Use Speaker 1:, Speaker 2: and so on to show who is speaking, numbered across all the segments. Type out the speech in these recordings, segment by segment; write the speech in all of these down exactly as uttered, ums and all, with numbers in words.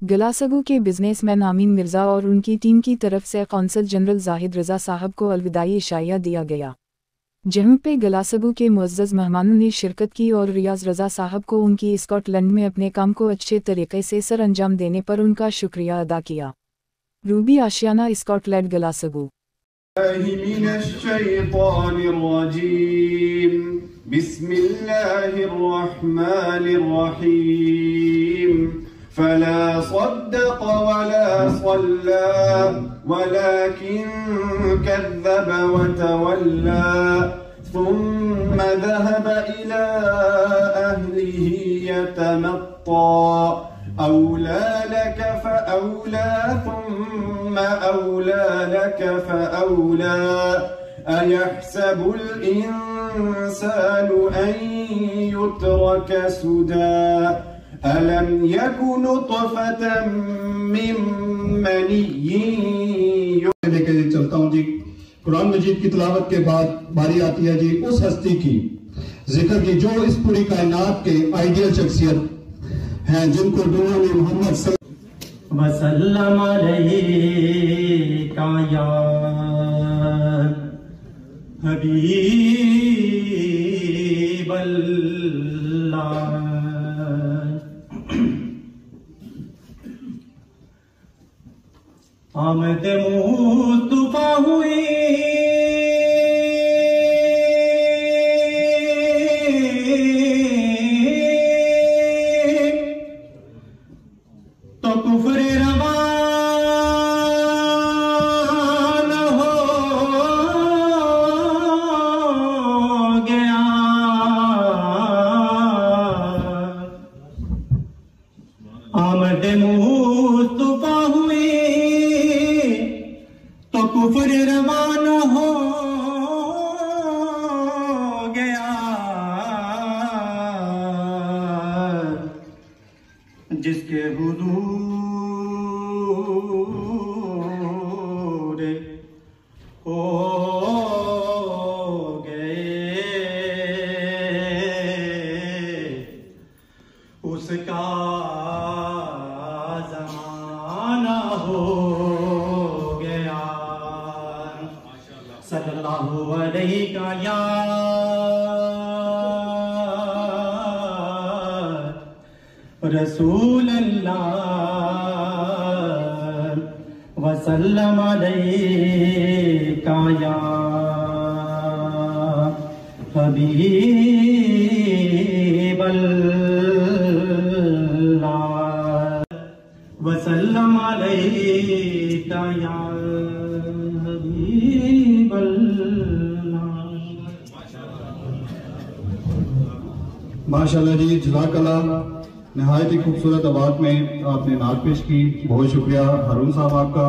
Speaker 1: गलासगो के बिजनेसमैन आमीन मिर्ज़ा और उनकी टीम की तरफ से कौंसल जनरल जाहिद रज़ा साहब को अलविदाई इशाया दिया गया, जहाँ पे गलासगो के मुअज़्ज़ज़ मेहमानों ने शिरकत की और रियाज़ रज़ा साहब को उनकी स्कॉटलैंड में अपने काम को अच्छे तरीके से सर अंजाम देने पर उनका शुक्रिया अदा किया। Ruby Ashiana, Scotland, Glasgow.
Speaker 2: फला सद्दक़ वला सल्ला वलाकिन कज़्ज़ब वतवल्ला सुम्मा ज़हब इला अहलिही यतमत्ता औला लक फ़औला सुम्मा औला लक फ़औला अयहसबुल इंसानु अन युत्रक सुदा अलम यकुन नुतफ़तम मिन मनिय्यिन।
Speaker 3: लेके चलता हूँ जी। कुरान मजीद की तिलावत के बाद बारी आती है जी उस हस्ती की जिक्र की जो इस पूरी कायनात के आइडियल शख्सियत हैं, जिनको दुनिया में मोहम्मद
Speaker 4: वसल्लम अलैका या हबीबल्लाह। आमद मुस्तफा हुई तो कुफ्र रवाना हो गया। आमद मुस्तफा हुई तो कुफ्र रवाना हो गया। जिसके हुजूर हो गए उसका ज़माना हो गया। सल्लल्लाहु अलैहि या रसूल अल्लाह वसल्लम अलैका या हबीबल्लाह वसल्लम अलैका या
Speaker 3: माशाल्लाह जी, जज़ाकल्लाह। नहायत ही खूबसूरत आवाज में आपने नात पेश की, बहुत शुक्रिया हारून साहब आपका।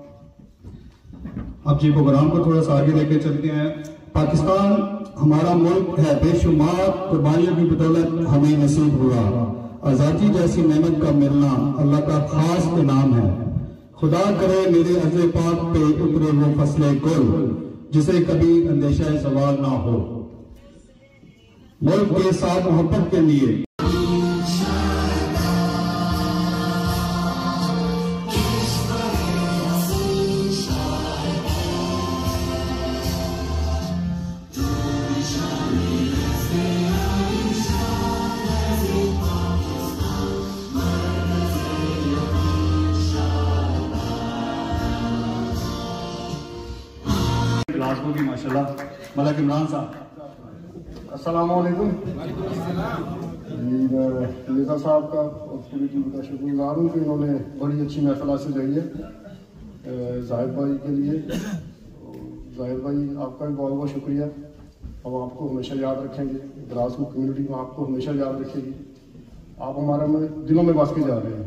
Speaker 3: अब जी प्रोग्राम को थोड़ा सा आगे लेके चलते हैं। पाकिस्तान हमारा मुल्क है, बेशुमार कुर्बानियों की बदौलत हमें नसीब हुआ। आज़ादी जैसी नेमत का मिलना अल्लाह का खास इनाम है। खुदा करे मेरे अर्ज़े पाक पे उतरे वो फसले गुल जिसे कभी अंदेशा सवाल ना हो। मुल्क के साथ मोहब्बत के लिए क्लास होगी माशाल्लाह। मलक इमरान साहब।
Speaker 5: अस्सलाम वालेकुम। लिजा साहब का और पूरी टीम का शुक्रगुजार हूँ कि उन्होंने बड़ी अच्छी महफिल हासिल रही है जाहिद भाई के लिए। जाहिद भाई आपका भी बहुत बहुत शुक्रिया। हम आपको हमेशा याद रखेंगे, ग्रासरूट कम्युनिटी में आपको हमेशा याद रखेगी। आप हमारे में दिलों में बस के जा रहे हैं।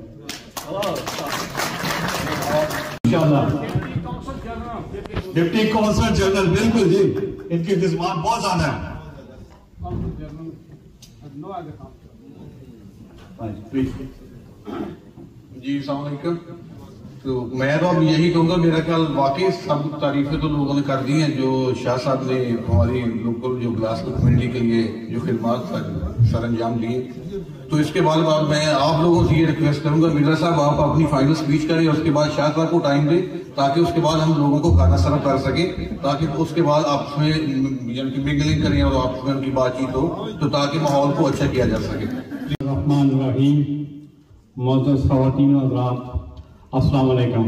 Speaker 3: डिप्टी कौंसल जनरल, बिल्कुल जी, इनकी खिदमत बहुत ज्यादा है।
Speaker 6: जी अस्सलाम वालेकुम। तो मैं तो अब यही कहूँगा, मेरा ख्याल वाकई सब तारीफें तो लोगों ने कर दी हैं जो शाह साहब ने हमारी लोकल जो ग्लासगो कम्युनिटी के लिए जो खिदमात सर अंजाम दिए। तो इसके बाद बाद मैं आप लोगों से ये रिक्वेस्ट करूंगा, मिर्जा साहब आप अपनी फाइनल स्पीच करें और उसके बाद शाह साहब को टाइम दें ताकि उसके बाद हम लोगों को खाना सर्व कर सके, ताकि उसके बाद आपस में यानी कि मिंगलिंग करें और आपस में उनकी बातचीत हो, तो ताकि माहौल को अच्छा किया जा सके।
Speaker 7: रहमान रहीम, मोअज़्ज़ज़ ख़वातीन व हज़रात, अस्सलाम वालेकुम।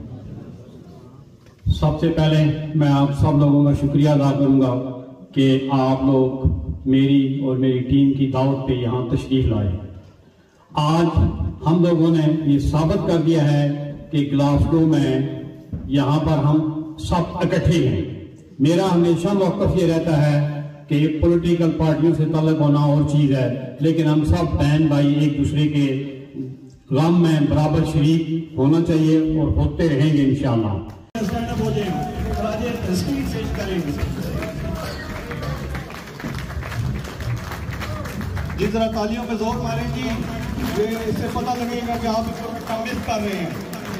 Speaker 7: सबसे पहले मैं आप सब लोगों का शुक्रिया अदा करूंगा कि आप लोग मेरी और मेरी टीम की दावत पे यहाँ तशरीफ लाए। आज हम लोगों ने ये साबित कर दिया है कि ग्लासगो में यहाँ पर हम सब इकट्ठे हैं। मेरा हमेशा मौक़िफ़ ये रहता है कि पॉलिटिकल पार्टियों से तल्लुक़ होना और चीज़ है, लेकिन हम सब बहन भाई एक दूसरे के गम में बराबर शरीक होना चाहिए और होते रहेंगे इंशाअल्लाह।
Speaker 8: जिस तरह तालियों पे जोर मारेंगी, ये इससे पता लगेगा कि आप इसको कमिट कर रहे हैं।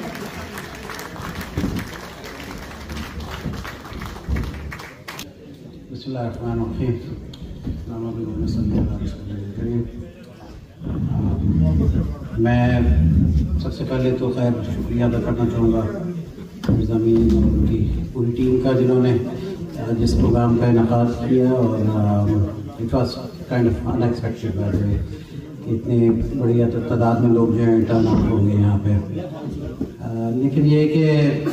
Speaker 9: मैं सबसे पहले तो खैर शुक्रिया अदा करना चाहूँगा ज़मीन और उनकी पूरी टीम का जिन्होंने जिस प्रोग्राम का इनेकाद किया, और it was kind of unexpected by the way कि इतनी बड़ी तादाद में लोग जो हैं टर्न आउट होंगे यहाँ पे। आ, लेकिन ये कि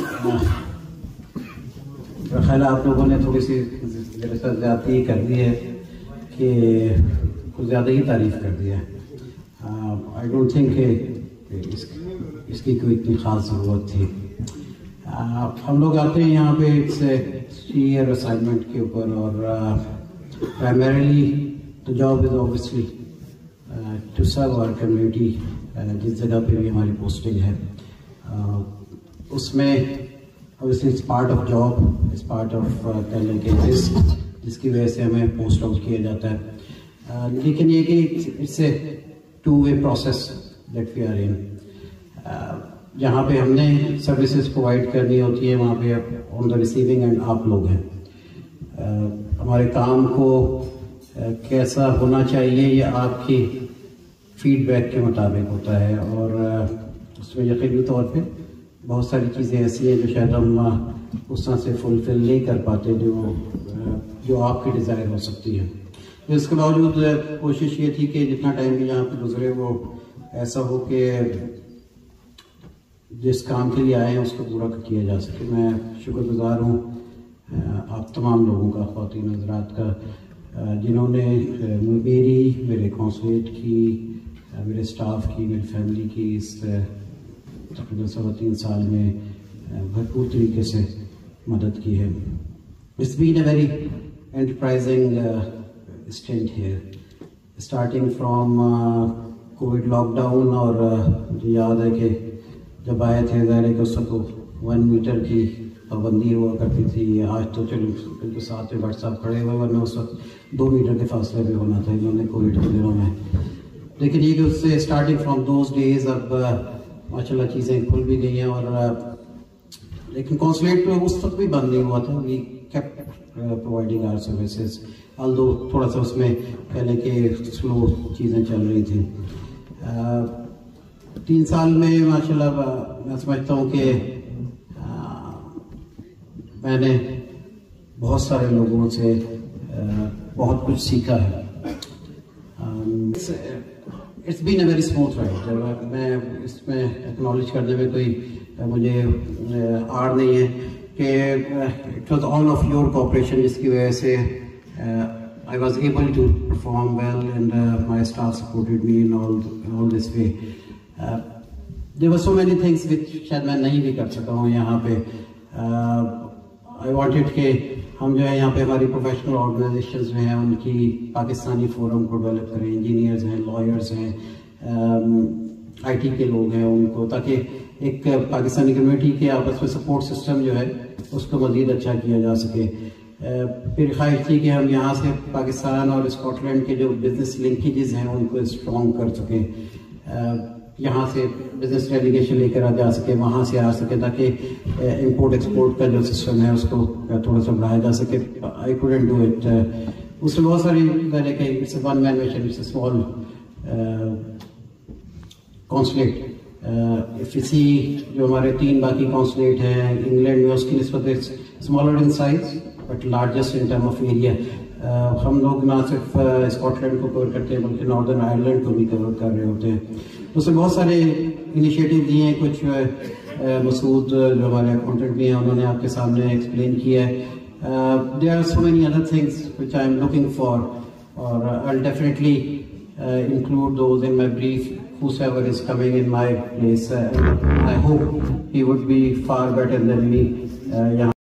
Speaker 9: ख्याल आप लोगों ने थोड़ी सी मेरे साथ ज़्यादती कर दी है कि कुछ ज़्यादा ही तारीफ़ कर दी है। आई डोंट थिंक इस, इसकी कोई इतनी ख़ास ज़रूरत थी। uh, हम लोग आते हैं यहाँ पे इट्स ईयर असाइनमेंट के ऊपर, और primarily the job is obviously to serve our community. जिस जगह पे भी हमारी पोस्टिंग है uh, उसमें obviously it's part of job, it's part of talent exist, जिसकी वजह से हमें पोस्ट आउट किया जाता है। uh, लेकिन ये कि it's a two way process that we are in. जहाँ पे हमने सर्विसेज प्रोवाइड करनी होती है वहाँ पे ऑन द रिसीविंग एंड आप लोग हैं। uh, हमारे काम को uh, कैसा होना चाहिए ये आपकी फीडबैक के मुताबिक होता है, और uh, उसमें यकीनी तौर पे बहुत सारी चीज़ें ऐसी हैं जो शायद हम uh, उस तरह से फुलफिल नहीं कर पाते जो uh, जो आपकी डिज़ायर हो सकती है। तो इसके बावजूद कोशिश ये थी कि जितना टाइम भी यहाँ पे गुजरे वो ऐसा हो कि जिस काम के लिए आए हैं उसको पूरा किया जा सके। मैं शुक्रगुजार हूँ आप तमाम लोगों का, ख़वातीन हज़रात का, जिन्होंने मेरी, मेरे कौंसलेट की, मेरे स्टाफ की, मेरी फैमिली की इस तकरीबन सवा तीन साल में भरपूर तरीके से मदद की है। It's been a very enterprising stint here, starting from Covid uh, lockdown, और uh, मुझे याद है कि जब आए थे ज़ाहिर है कि उस वक्त वन मीटर की पाबंदी हुआ करती थी। आज तो चलो बिल्कुल साथ में व्हाट्सएप खड़े हुए, वरना उस वक्त दो मीटर के फासले में होना था इन्होंने कोविड के दिनों में। लेकिन ये कि उससे स्टार्टिंग फ्रॉम दोज डेज अब माशाल्लाह चीज़ें खुल भी गई हैं, और uh, लेकिन कॉन्सुलेट उस वक्त भी बंद नहीं हुआ था। We kept providing our services, although थोड़ा सा उसमें पहले के स्लो चीज़ें चल रही थी। uh, तीन साल में माशाल्लाह मैं समझता हूँ कि uh, मैंने बहुत सारे लोगों से uh, बहुत कुछ सीखा है। It's been a very smooth ride. मैं इसमें एक्नॉलेज करने में कोई uh, मुझे uh, आड़ नहीं है कि it was all of your cooperation, जिसकी वजह से Uh, I was able to perform well, and uh, my staff supported me in all all this way. Uh, there were so many things which शायद मैं नहीं भी कर सका हूँ यहाँ पे। uh, I wanted कि हम जो है यहाँ पे हमारी प्रोफेशनल ऑर्गेनाइजेशंस जो हैं उनकी पाकिस्तानी फोरम को डेवलप करें। इंजीनियर्स हैं, लॉयर्स हैं, आईटी um, के लोग हैं, उनको, ताकि एक पाकिस्तानी कम्युनिटी के आपस में सपोर्ट सिस्टम जो है उसको मज़ीद अच्छा किया जा सके। फिर ख्वाहिश थी कि हम यहाँ से पाकिस्तान और स्कॉटलैंड के जो बिजनेस लिंकेजेस हैं उनको स्ट्रॉन्ग कर सकें। यहाँ से बिजनेस डेलीगेशन लेकर आ जा सके, वहाँ से आ सके, ताकि इंपोर्ट एक्सपोर्ट का जो सिस्टम है उसको थोड़ा सा बढ़ाया जा सके। I couldn't do it. उसमें बहुत सारी मैंने कही, it's one man mission, it's small consulate. If you see जो हमारे तीन बाकी कॉन्सुलेट हैं इंग्लैंड में, उसकी निस्बत smaller in size but largest in term of area. हम लोग ना सिर्फ स्कॉटलैंड को कवर करते हैं बल्कि नॉर्दर्न आयरलैंड को भी कवर कर रहे होते हैं। उसमें बहुत सारे इनिशिएटिव दिए हैं। कुछ मसूद जो हमारे अकाउंटेंट भी हैं उन्होंने आपके सामने एक्सप्लेन किया है। There are so many other things which I am looking for, और I will definitely include those in my brief. Whosoever is coming in my place, uh, I hope he would be far better than me. Uh,